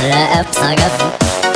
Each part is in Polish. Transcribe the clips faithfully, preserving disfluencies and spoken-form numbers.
لا أبصق.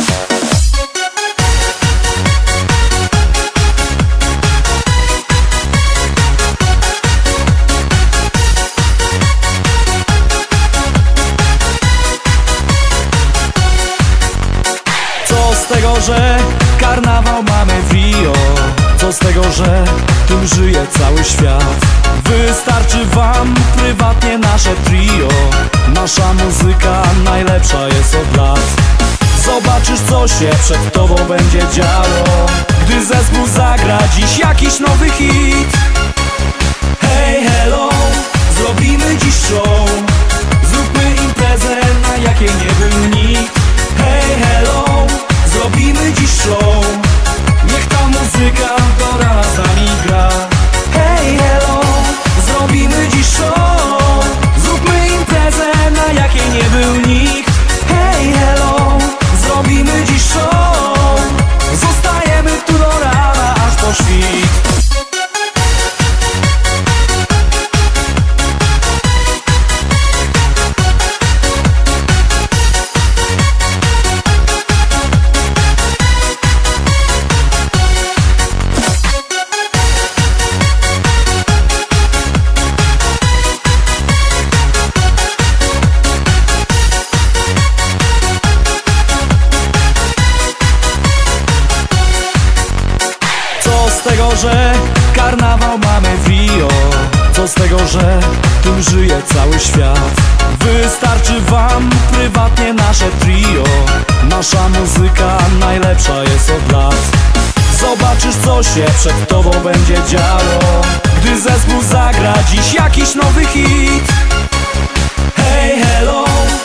Co z tego, że karnawał mamy w Rio? Co z tego, że tym żyje cały świat? Wystarczy wam prywatnie nasze trio. Nasza muzyka najlepsza jest od lat. Zobaczysz, co się przed tobą będzie działo, gdy zespół zagra dziś jakiś nowy hit. Hej, hello, zrobimy dziś show. Zróbmy imprezę, na jakiej nie był nikt. Hej, hello, zrobimy dziś show. Niech ta muzyka do rana z nami gra. Hej, hello, zrobimy dziś show. Zróbmy imprezę, na jakiej nie był nikt. Hej, hello, zrobimy dziś show. Zostajemy tu do rana, aż po świt. Co z tego, że karnawał mamy w Rio? Co z tego, że tym żyje cały świat? Wystarczy wam prywatnie nasze trio. Nasza muzyka najlepsza jest od lat. Zobaczysz, co się przed tobą będzie działo, gdy zespół zagra dziś jakiś nowy hit. Hej, hello,